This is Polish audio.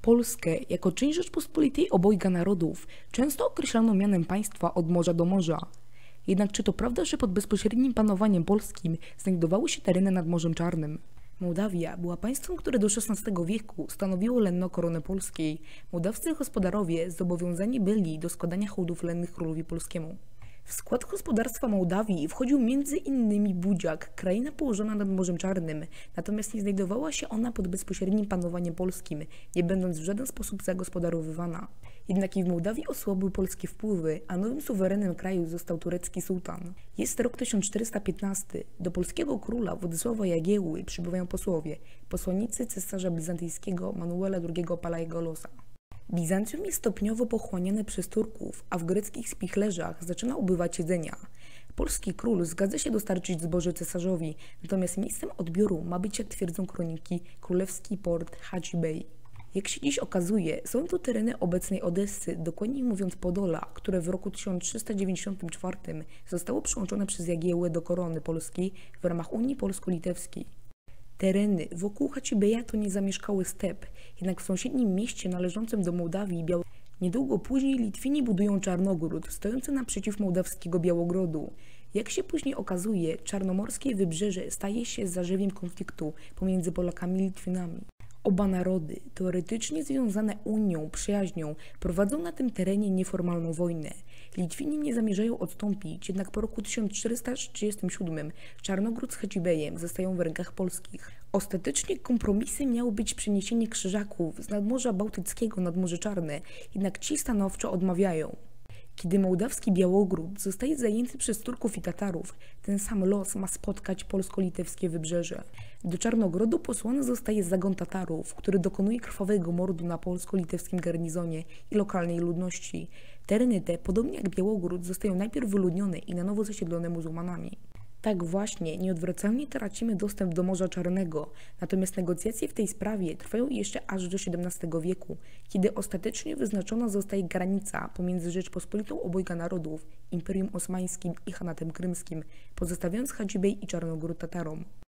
Polskę jako część Rzeczpospolitej obojga narodów często określano mianem państwa od morza do morza. Jednak czy to prawda, że pod bezpośrednim panowaniem polskim znajdowały się tereny nad Morzem Czarnym? Mołdawia była państwem, które do XVI wieku stanowiło lenno korony polskiej. Mołdawscy gospodarowie zobowiązani byli do składania hołdów lennych królowi polskiemu. W skład gospodarstwa Mołdawii wchodził m.in. Budziak, kraina położona nad Morzem Czarnym, natomiast nie znajdowała się ona pod bezpośrednim panowaniem polskim, nie będąc w żaden sposób zagospodarowywana. Jednak i w Mołdawii osłabły polskie wpływy, a nowym suwerenem kraju został turecki sułtan. Jest rok 1415. Do polskiego króla Władysława Jagiełły przybywają posłowie, posłannicy cesarza bizantyjskiego Manuela II Palaiologasa. Bizancjum jest stopniowo pochłaniane przez Turków, a w greckich spichlerzach zaczyna ubywać jedzenia. Polski król zgadza się dostarczyć zboże cesarzowi, natomiast miejscem odbioru ma być, jak twierdzą kroniki, królewski port Hadži Bey. Jak się dziś okazuje, są to tereny obecnej Odessy, dokładniej mówiąc Podola, które w roku 1394 zostało przyłączone przez Jagiełłę do korony polskiej w ramach Unii Polsko-Litewskiej. Tereny wokół Hadži-Beja to niezamieszkały step, jednak w sąsiednim mieście należącym do Mołdawii niedługo później Litwini budują Czarnogród, stojący naprzeciw mołdawskiego Białogrodu. Jak się później okazuje, czarnomorskie wybrzeże staje się zarzewiem konfliktu pomiędzy Polakami i Litwinami. Oba narody, teoretycznie związane Unią, przyjaźnią, prowadzą na tym terenie nieformalną wojnę. Litwini nie zamierzają odstąpić, jednak po roku 1437 Czarnogród z Hadži-Bejem zostają w rękach polskich. Ostatecznie kompromisem miało być przeniesienie krzyżaków z nadmorza bałtyckiego nad Morze Czarne, jednak ci stanowczo odmawiają. Kiedy mołdawski Białogród zostaje zajęty przez Turków i Tatarów, ten sam los ma spotkać polsko-litewskie wybrzeże. Do Czarnogrodu posłany zostaje zagon Tatarów, który dokonuje krwawego mordu na polsko-litewskim garnizonie i lokalnej ludności. Tereny te, podobnie jak Białogród, zostają najpierw wyludnione i na nowo zasiedlone muzułmanami. Tak właśnie, nieodwracalnie tracimy dostęp do Morza Czarnego, natomiast negocjacje w tej sprawie trwają jeszcze aż do XVII wieku, kiedy ostatecznie wyznaczona zostaje granica pomiędzy Rzeczpospolitą obojga narodów, Imperium Osmańskim i Chanatem Krymskim, pozostawiając Hadži-Bej i Czarnogród Tatarom.